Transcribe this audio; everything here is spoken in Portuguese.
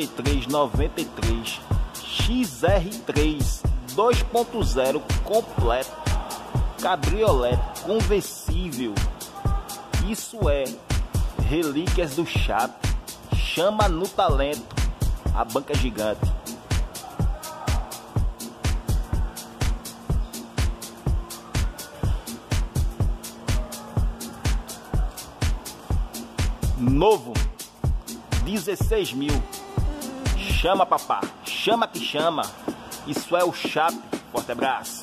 9393 XR3 2.0 completo, cabriolete conversível. Isso é relíquias do chat. Chama no talento, a banca gigante. Novo, 16 mil. Chama papá, chama que chama. Isso é o chat. Forte abraço.